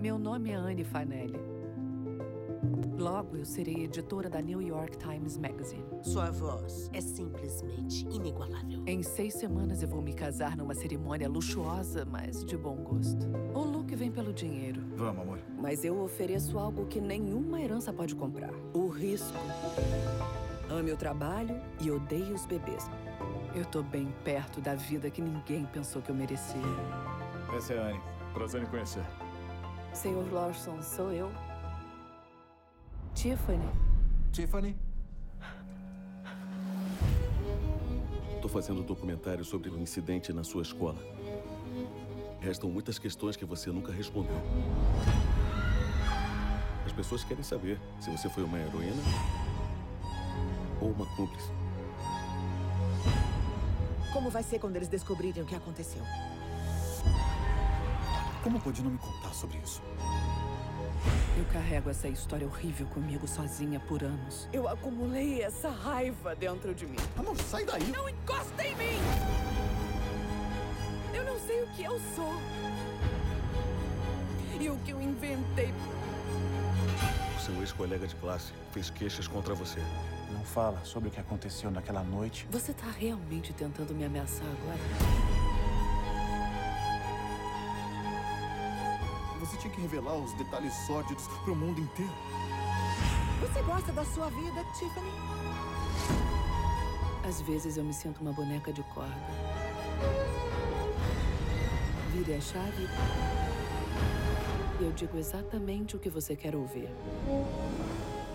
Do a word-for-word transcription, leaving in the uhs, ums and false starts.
Meu nome é Anne Fanelli. Logo, eu serei editora da New York Times Magazine. Sua voz é simplesmente inigualável. Em seis semanas eu vou me casar numa cerimônia luxuosa, mas de bom gosto. O look vem pelo dinheiro. Vamos, amor. Mas eu ofereço algo que nenhuma herança pode comprar. O risco. Ame o trabalho e odeie os bebês. Eu tô bem perto da vida que ninguém pensou que eu merecia. Essa é a Anne. Prazer em conhecer. senhor Lawson, sou eu. Tiffany. Tiffany? Tô fazendo um documentário sobre o incidente na sua escola. Restam muitas questões que você nunca respondeu. As pessoas querem saber se você foi uma heroína ou uma cúmplice. Como vai ser quando eles descobrirem o que aconteceu? Como pode não me contar sobre isso? Eu carrego essa história horrível comigo sozinha por anos. Eu acumulei essa raiva dentro de mim. Amor, sai daí! Não encosta em mim! Eu não sei o que eu sou. E o que eu inventei. O seu ex-colega de classe fez queixas contra você. Não fala sobre o que aconteceu naquela noite. Você tá realmente tentando me ameaçar agora? Você tinha que revelar os detalhes sórdidos pro mundo inteiro. Você gosta da sua vida, Tiffany? Às vezes eu me sinto uma boneca de corda. Vire a chave e eu digo exatamente o que você quer ouvir.